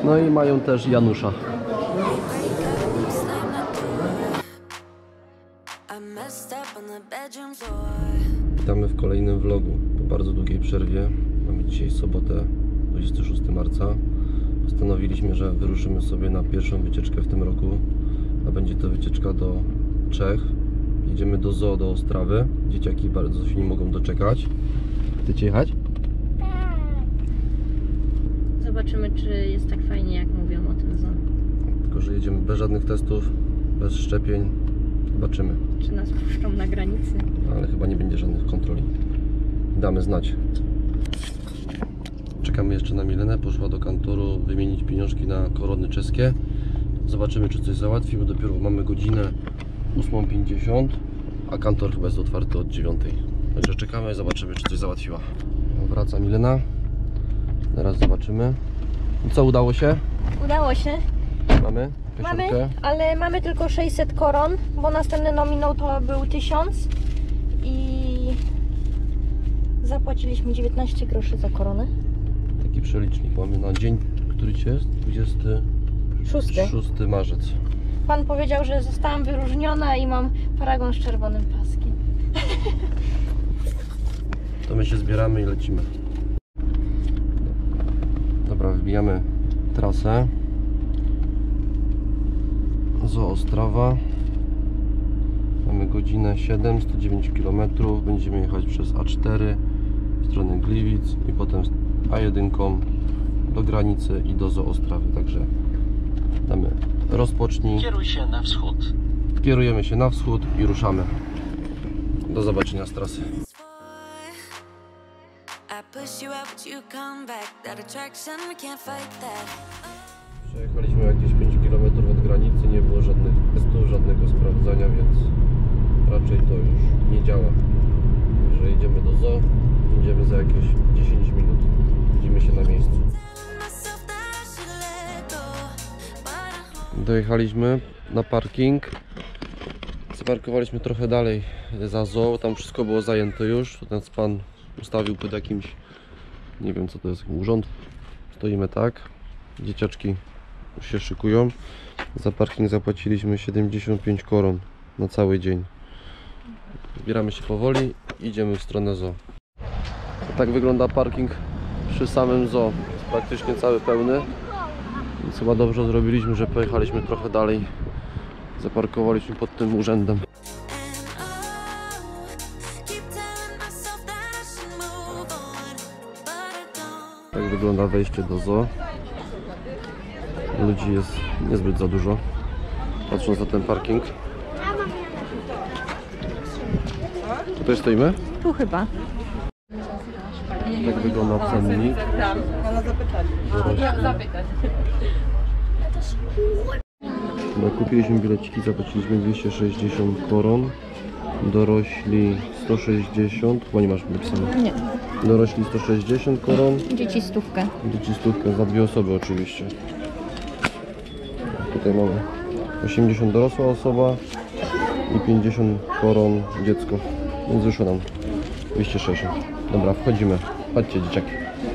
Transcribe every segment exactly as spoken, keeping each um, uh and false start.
No i mają też Janusza. Witamy w kolejnym vlogu po bardzo długiej przerwie. Mamy dzisiaj sobotę, dwudziestego szóstego marca. Postanowiliśmy, że wyruszymy sobie na pierwszą wycieczkę w tym roku, a będzie to wycieczka do Czech. Jedziemy do zoo, do Ostrawy. Dzieciaki bardzo się nie mogą doczekać. Chcecie jechać? Tak. Zobaczymy, czy jest tak fajnie, jak mówią o tym zoo. Tylko że jedziemy bez żadnych testów, bez szczepień. Zobaczymy. Czy nas puszczą na granicy? Ale chyba nie będzie żadnych kontroli. Damy znać. Czekamy jeszcze na Milenę. Poszła do kantoru wymienić pieniążki na korony czeskie. Zobaczymy, czy coś załatwi, bo dopiero mamy godzinę ósmą pięćdziesiąt, a kantor chyba jest otwarty od dziewiątej. Także czekamy i zobaczymy, czy coś załatwiła. Wraca Milena. Teraz zobaczymy. I co, udało się? Udało się. Mamy? Mamy, ale mamy tylko sześćset koron, bo następny nominał to był tysiąc i zapłaciliśmy dziewiętnaście groszy za koronę. Taki przelicznik mamy na dzień, który dzisiaj jest? dwudziesty szósty marzec. Pan powiedział, że zostałam wyróżniona i mam paragon z czerwonym paskiem. To my się zbieramy i lecimy. Dobra, wbijamy trasę. Zoo Ostrawa. Mamy godzinę siedem, sto dziewięć kilometrów. Będziemy jechać przez A cztery w stronę Gliwic i potem A jeden do granicy i do Zoo Ostrawy. Także damy rozpocznij. Kieruj się na wschód. Kierujemy się na wschód i ruszamy. Do zobaczenia z trasy. Przejechaliśmy jakieś pięć kilometrów od granicy, nie było żadnych testów, żadnego sprawdzania, więc raczej to już nie działa. Także jedziemy do zoo, będziemy za jakieś dziesięć minut. Widzimy się na miejscu. Dojechaliśmy na parking. Zaparkowaliśmy trochę dalej za zoo, tam wszystko było zajęte już. Ten pan ustawił pod jakimś, nie wiem co to jest, urząd. Stoimy tak, dzieciaczki już się szykują. Za parking zapłaciliśmy siedemdziesiąt pięć koron na cały dzień. Zbieramy się powoli, idziemy w stronę zoo. Tak wygląda parking przy samym zoo. Jest praktycznie cały pełny. Więc chyba dobrze zrobiliśmy, że pojechaliśmy trochę dalej. Zaparkowaliśmy pod tym urzędem. Tak wygląda wejście do zoo. Ludzi jest niezbyt za dużo, patrząc na ten parking. Tutaj stoimy? Tu chyba. Tak wygląda cennik. No, kupiliśmy bileciki, zapłaciliśmy dwieście sześćdziesiąt koron. Dorośli sto sześćdziesiąt, bo nie masz napisane. Nie. Dorośli sto sześćdziesiąt koron. Dzieci stówkę. Dzieci stówkę, za dwie osoby oczywiście. Tutaj mamy osiemdziesiąt dorosła osoba i pięćdziesiąt koron dziecko. Więc wyszło nam dwieście sześćdziesiąt. Dobra, wchodzimy. Chodźcie, dzieciaki.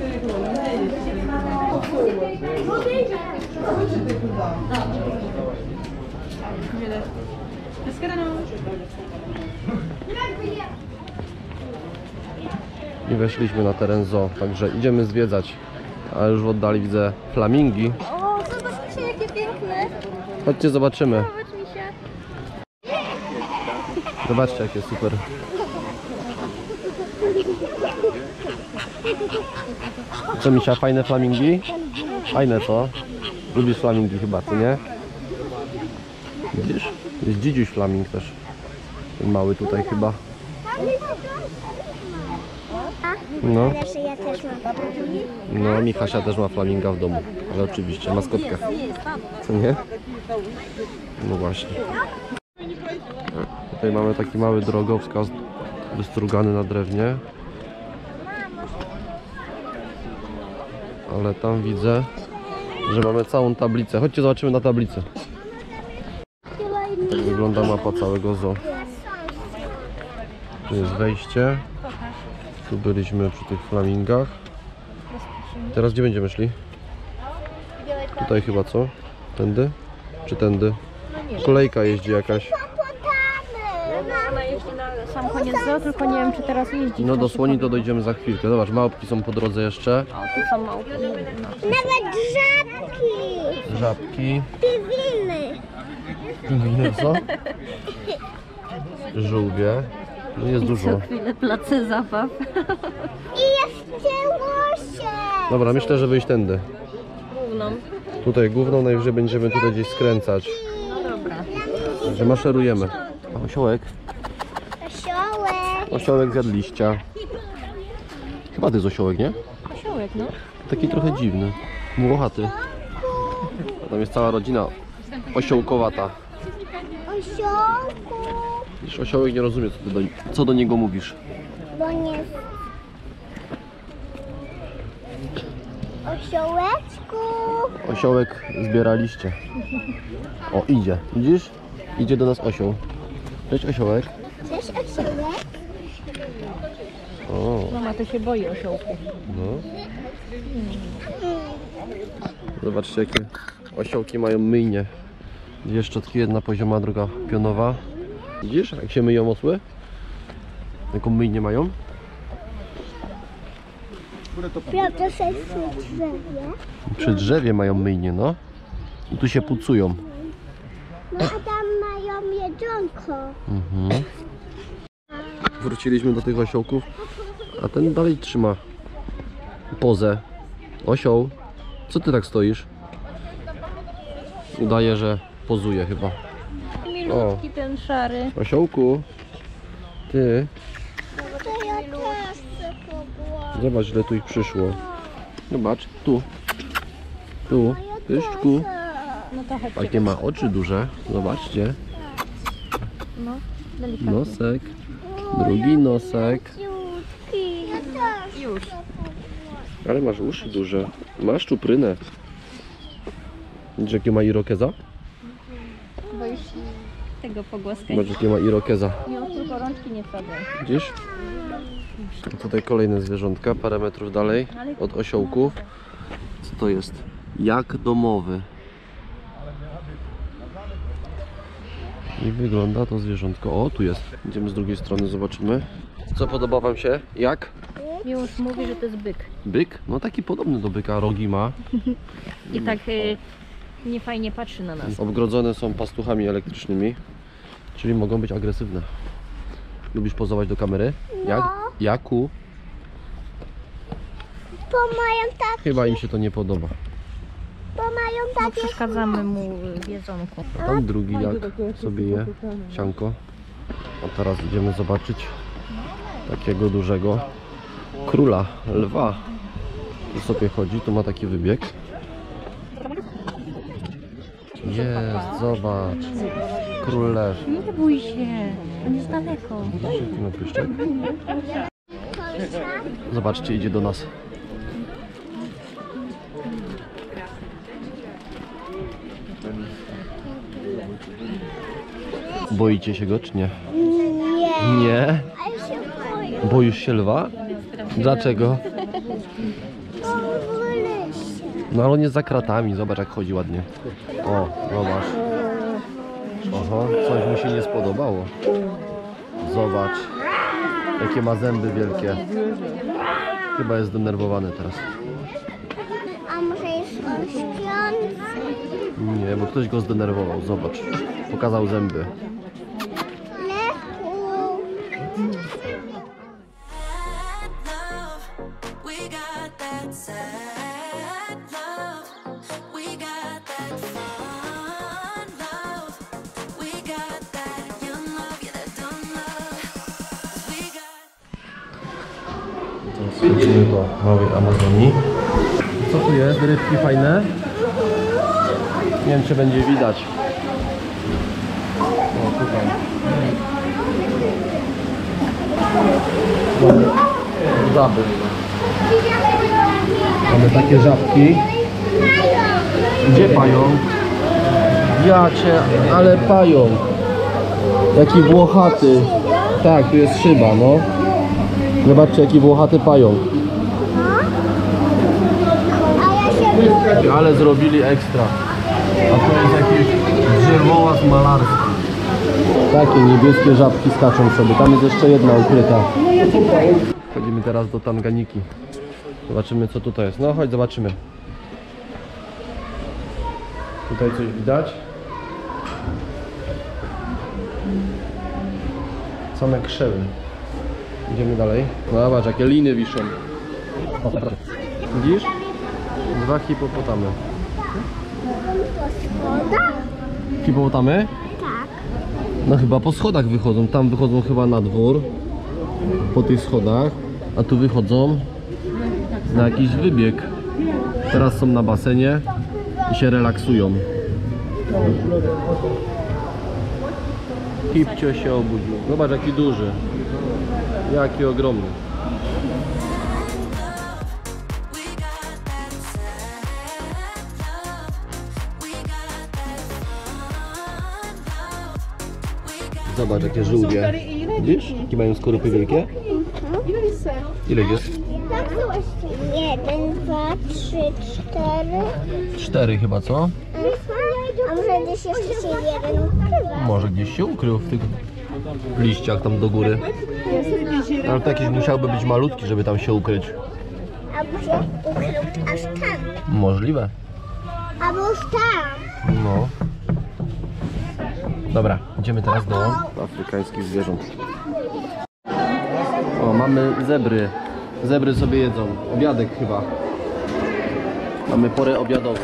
I weszliśmy na teren zoo, także idziemy zwiedzać. A już w oddali widzę flamingi. O, zobaczcie jakie piękne. Chodźcie, zobaczymy. Zobacz mi się. Zobaczcie, jakie super. Co, Misia, fajne flamingi? Fajne to. Lubisz flamingi chyba, co nie? Widzisz? Jest dzidziuś flaming też. Ten mały tutaj chyba. No. No, Michasia też ma flaminga w domu. Ale oczywiście, maskotkę. Co nie? No właśnie. Tutaj mamy taki mały drogowskaz wystrugany na drewnie. Ale tam widzę, że mamy całą tablicę. Chodźcie, zobaczymy na tablicę. Tak wygląda mapa całego zoo. Tu jest wejście. Tu byliśmy przy tych flamingach. Teraz gdzie będziemy szli? Tutaj chyba co? Tędy? Czy tędy? No nie. Kolejka jeździ jakaś. Ona jeździ na sam koniec zoo, tylko nie wiem czy teraz jeździ. No do słoni to dojdziemy za chwilkę. Zobacz, małpki są po drodze jeszcze. O, tu są małpy. Nawet żabki. Żabki. Pingwiny. Pingwiny co? Żółwie. No jest dużo. chwilę place zabaw. I jeszcze łosie. Dobra, myślę, że wyjść tędy. Główną. Tutaj główną, najwyżej będziemy tutaj gdzieś skręcać. No dobra. Że maszerujemy. Osiołek. Osiołek. Osiołek zjadł liścia. Chyba to jest osiołek, nie? Osiołek, no. Taki trochę dziwny. Młochaty. A tam jest cała rodzina osiołkowata. Osiołku. Widzisz, osiołek nie rozumie, co, ty do, co do niego mówisz. Bo nie... Osiołeczku. Osiołek zbiera liście. O, idzie. Widzisz? Idzie do nas osioł. Cześć, osiołek. Cześć, osiołek. O, Mama to się boi osiołku. no. Zobaczcie, jakie osiołki mają myjnie. Dwie szczotki, jedna pozioma, druga pionowa. Widzisz, jak się myją osły? Jaką myjnię mają? Prawda, sobie przy drzewie. Przy drzewie mają myjnię, no. I tu się pucują. No a tam mają jedzonko. Mhm. Wróciliśmy do tych osiołków, a ten dalej trzyma pozę. Osioł, co ty tak stoisz? Udaje, że pozuje chyba. Milutki ten szary. Osiołku, ty, To ja też chcę pogładzić. zobacz, ile tu ich przyszło. Zobacz, tu, tu, pyszczku. No to chodźcie. Jakie ma oczy duże, zobaczcie. No, delikatnie. Nosek, drugi nosek. Ciutki. Ja też. Już. Ale masz uszy duże, masz czuprynę. Widzisz, jakie ma irokeza? Boisz się tego pogłaskać. Zobacz, jakie ma irokeza. Już tylko rączki nie wsadzaj. Widzisz? A tutaj kolejne zwierzątka, parę metrów dalej od osiołków. Co to jest? Jak domowy. I wygląda to zwierzątko. O, tu jest. Idziemy z drugiej strony, zobaczymy. Co podoba wam się? Jak? Miłosz mówi, że to jest byk. Byk? No taki podobny do byka, rogi ma. I tak y, niefajnie patrzy na nas. Obgrodzone są pastuchami elektrycznymi, czyli mogą być agresywne. Lubisz pozować do kamery? Jak? Jaku? Bo mają tak, Chyba im się to nie podoba. bo mają No, takie... przeszkadzamy mu w jedzonku. A tam drugi jak sobie je, sianko. A teraz idziemy zobaczyć takiego dużego króla, lwa. Tu sobie chodzi, tu ma taki wybieg. Jest, zobacz. Król lew. Nie bój się, on jest daleko. Jaki ma pyszczek? Zobaczcie, idzie do nas. Boicie się go, czy nie? Nie. Nie? A ja się boję. Boisz się lwa? Dlaczego? Bo wolę się. No ale on jest za kratami, zobacz jak chodzi ładnie. O, zobacz. Oho, coś mu się nie spodobało. Zobacz, jakie ma zęby wielkie. Chyba jest zdenerwowany teraz. A może jest on śpiący? Nie, bo ktoś go zdenerwował, zobacz. Pokazał zęby. Lechu. We got that sad love. We got that fun love. We got that young love, yeah, that dumb love. We got. Teraz wchodzimy do małej Amazonii. Co tu jest? Rybki fajne? Nie wiem, czy będzie widać. O, tutaj. No, żaby. Mamy takie żabki. Gdzie pająk? Ja cię, ale pająk. Jaki włochaty. Tak, tu jest szyba, no. Zobaczcie, jaki włochaty pająk. A ja się boję. Ale zrobili ekstra. A to jest jakiś drzewołaz malarski. Takie niebieskie żabki skaczą sobie. Tam jest jeszcze jedna ukryta. Chodzimy teraz do Tanganiki. Zobaczymy, co tutaj jest. No chodź, zobaczymy. Tutaj coś widać. Same krzewy. Idziemy dalej. No zobacz, jakie liny wiszą. Widzisz? Dwa hipopotamy. Hipopotamy? Tak. No chyba po schodach wychodzą. Tam wychodzą chyba na dwór. Po tych schodach. A tu wychodzą na jakiś wybieg. Teraz są na basenie i się relaksują. Hipcio się obudził. Zobacz, jaki duży. Jaki ogromny. Zobacz, jakie żółwie. Widzisz? Jakie mają skorupy wielkie? Ile jest? Jeden, dwa, trzy, cztery. Cztery chyba, co? A może gdzieś jeszcze się jeden ukrywa? Może gdzieś się ukrył w tych liściach tam do góry. Ale to jakiś musiałby być malutki, żeby tam się ukryć. Albo się ukrył aż tam. Możliwe. Albo już tam. No. Dobra, idziemy teraz do afrykańskich zwierząt. O, mamy zebry. Zebry sobie jedzą. Obiadek chyba. Mamy porę obiadową.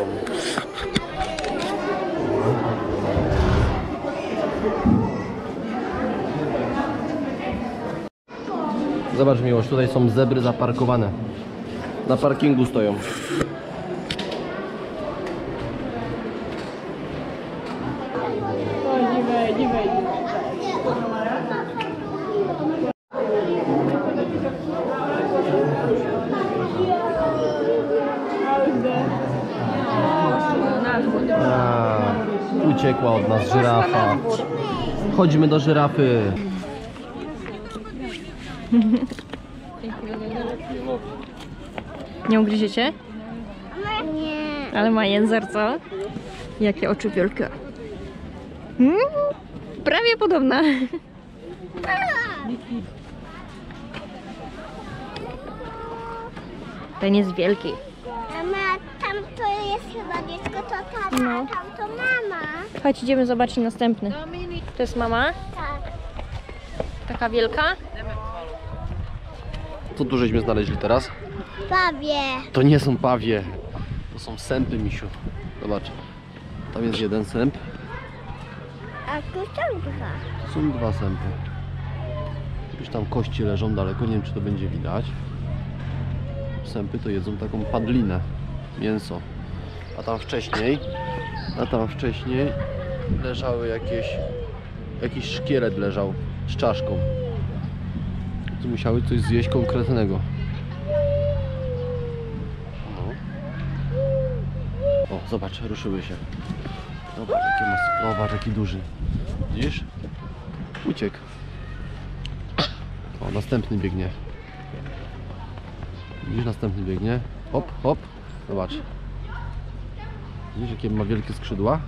Zobacz, Miłość, tutaj są zebry zaparkowane. Na parkingu stoją. A, uciekła od nas żyrafa. Chodźmy do żyrafy. Nie ugryziecie? Nie. Ale ma język, co? Jakie oczy wielkie. Hmm? Prawie podobna. Ten jest wielki. Mama, tam to jest chyba dziecko, to tata, No. a tam to mama. Chodź, idziemy zobaczyć następny. To jest mama, Tak. taka wielka. Co tu żeśmy znaleźli teraz? Pawie. To nie są pawie. To są sępy, misiu. Zobacz. Tam jest jeden sęp. A tu są dwa. Są dwa sępy. Już tam kości leżą daleko. Nie wiem, czy to będzie widać. Sępy to jedzą taką padlinę. Mięso. A tam wcześniej a tam wcześniej leżały jakieś jakiś szkielet leżał z czaszką. Tu musiały coś zjeść konkretnego. No. O, zobacz, ruszyły się. Zobacz, jakie mas... Zobacz, jaki duży. Widzisz? Uciekł. O, następny biegnie. Widzisz, następny biegnie. Hop, hop. Zobacz. Widzisz, jakie ma wielkie skrzydła?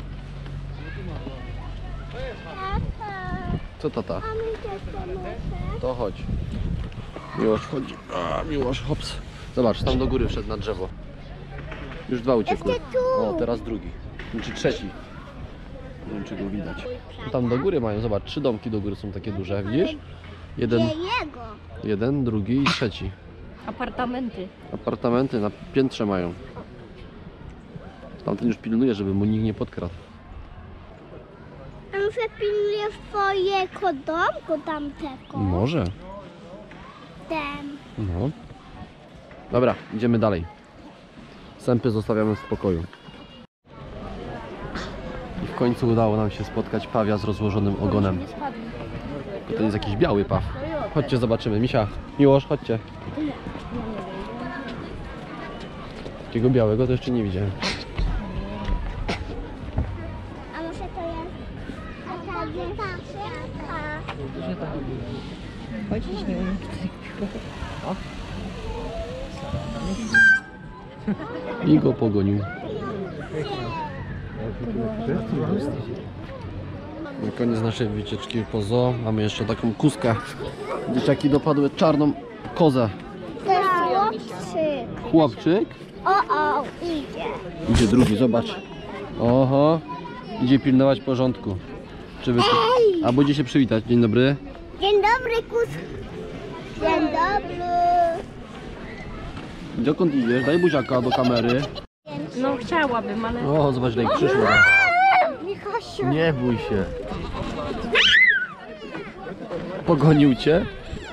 Co tata? A my też pomoże. To chodź. Miłosz wchodzi. A, Miłosz, hops. Zobacz, tam do góry wszedł na drzewo. Już dwa uciekły. Jeszcze tu. O, teraz drugi. Czy trzeci. Nie wiem, czy go widać. Tam do góry mają, zobacz, trzy domki do góry są takie duże, widzisz? Jeden, Nie jego. jeden, drugi i trzeci. Apartamenty. Apartamenty na piętrze mają. Tamten już pilnuje, żeby mu nikt nie podkradł. A może pilnuje swojego domku tamtego? Może. Ten. No. Dobra, idziemy dalej. Sępy zostawiamy w spokoju. I w końcu udało nam się spotkać pawia z rozłożonym ogonem. To jest jakiś biały paw. Chodźcie, zobaczymy. Misia, Miłosz, chodźcie. Takiego białego to jeszcze nie widziałem. A może to jest... A ta jest taka. Chodzić nie umiem. I go pogonił. Na koniec naszej wycieczki po zoo mamy jeszcze taką kuskę. Dzieciaki dopadły czarną kozę. To jest chłopczyk. Chłopczyk. O, o, idzie. Idzie drugi, zobacz. Oho. Idzie pilnować porządku. Czy wy... A będzie się przywitać. Dzień dobry. Dzień dobry, kus. Dzień dobry. Dokąd idziesz? Daj buziaka do kamery. No chciałabym, ale... O, zobacz, jak przyszła. Michasiu. Nie bój się. Pogonił cię?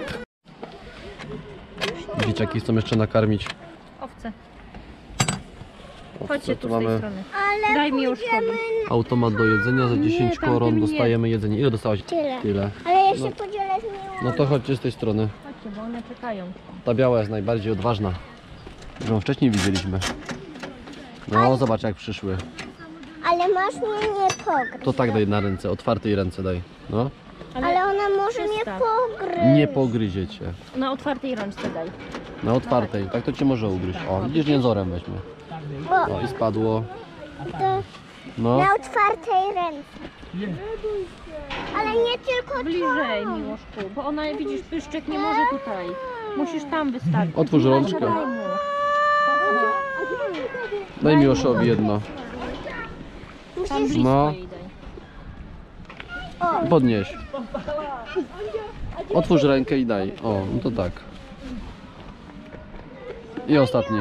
Dzieciaki chcą jeszcze nakarmić. Owce. Owce. Chodźcie tu Tu z tej mamy strony. Ale Daj mi już pójdziemy... automat do jedzenia za dziesięć tamtym koron. nie. Dostajemy jedzenie. Ile dostałaś? Tyle. Tyle. Ale ja się podzielę z miłą. No to chodźcie z tej strony. Chodźcie, bo one czekają. Ta biała jest najbardziej odważna. Że ją wcześniej widzieliśmy. No, zobacz jak przyszły. Ale masz mnie nie pogryźć. To tak daj na ręce, otwartej ręce daj. No. Ale ona może mnie Przystaw. pogryźć. Nie pogryzie cię. Na otwartej rączce daj. Na otwartej, tak to cię może ugryźć. O, widzisz, jęzorem weźmie. Bo O, i spadło. to No. na otwartej ręce. Ale nie tylko to. Bliżej, Miłoszku, bo ona, widzisz, pyszczek nie może tutaj. Musisz tam wystawić. Otwórz rączkę. Daj mu. Daj Miłoszowi jedno. Tam blisko No. jej daj. Podnieś. Otwórz rękę i daj. O, no to tak. I ostatni.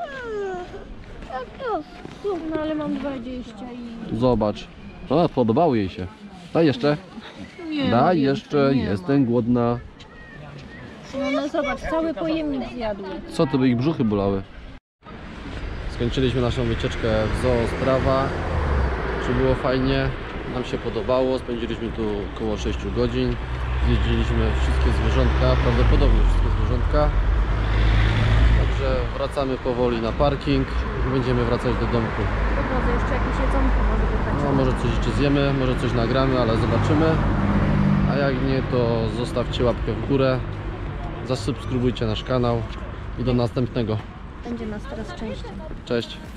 No ale mam dwadzieścia i... Zobacz. O, podobało jej się. Daj jeszcze. Nie, Daj nie, jeszcze. nie ma. Jestem głodna. No, no zobacz, cały pojemnik zjadły. Co to by ich brzuchy bolały? Skończyliśmy naszą wycieczkę w Zoo Strawa. Czy było fajnie? Nam się podobało. Spędziliśmy tu około sześć godzin. Zjeździliśmy wszystkie zwierzątka, prawdopodobnie wszystkie zwierzątka. Także wracamy powoli na parking i będziemy wracać do domku. Po drodze jeszcze jakieś jedzonko może wybrać. No, może coś jeszcze zjemy, może coś nagramy, ale zobaczymy. A jak nie, to zostawcie łapkę w górę. Zasubskrybujcie nasz kanał i do następnego. Będzie nas teraz częściej. Cześć!